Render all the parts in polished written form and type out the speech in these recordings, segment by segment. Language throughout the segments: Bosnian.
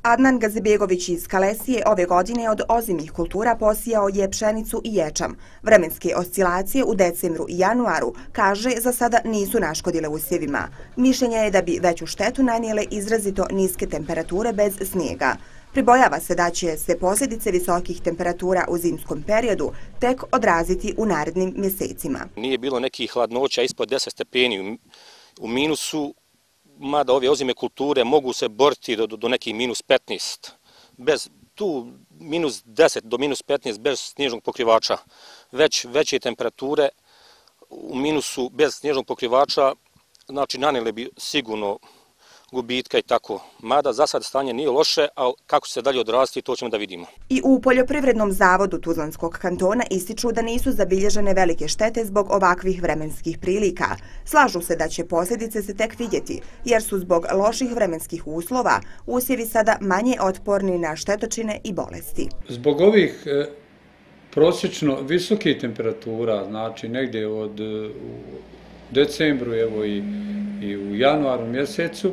Adnan Gazibegović iz Kalesije ove godine od ozimih kultura posijao je pšenicu i ječam. Vremenske oscilacije u decembru i januaru, kaže, za sada nisu naškodile usjevima. Mišljenje je da bi veću štetu nanijele izrazito niske temperature bez snijega. Pribojava se da će se posljedice visokih temperatura u zimskom periodu tek odraziti u narednim mjesecima. Nije bilo nekih hladnoća ispod 10 stepeni u minusu, mada ove ozime kulture mogu se boriti do nekih minus 15. Bez tu minus 10 do minus 15 bez snježnog pokrivača. Veće temperature u minusu bez snježnog pokrivača, znači nanijele bi sigurno gubitka i tako. Mada za sad stanje nije loše, ali kako se dalje odraziti, to ćemo da vidimo. I u Poljoprivrednom zavodu Tuzlanskog kantona ističu da nisu zabilježene velike štete zbog ovakvih vremenskih prilika. Slažu se da će posljedice se tek vidjeti, jer su zbog loših vremenskih uslova usjevi sada manje otporni na štetočine i bolesti. Zbog ovih prosječno visokih temperatura, znači negdje od decembru evo i u januaru mjesecu,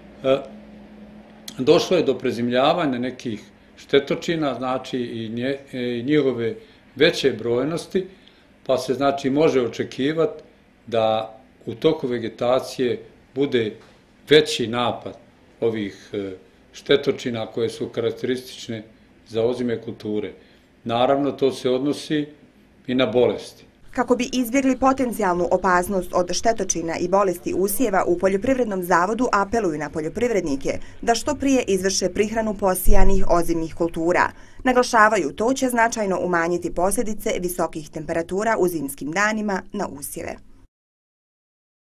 došlo je do prezimljavanja nekih štetočina, znači i njihove veće brojnosti, pa se znači može očekivati da u toku vegetacije bude veći napad ovih štetočina koje su karakteristične za ozime kulture. Naravno, to se odnosi i na bolesti. Kako bi izbjegli potencijalnu opasnost od štetočina i bolesti usjeva, u Poljoprivrednom zavodu apeluju na poljoprivrednike da što prije izvrše prihranu posijanih ozimnih kultura. Naglašavaju, to će značajno umanjiti posljedice visokih temperatura u zimskim danima na usjeve.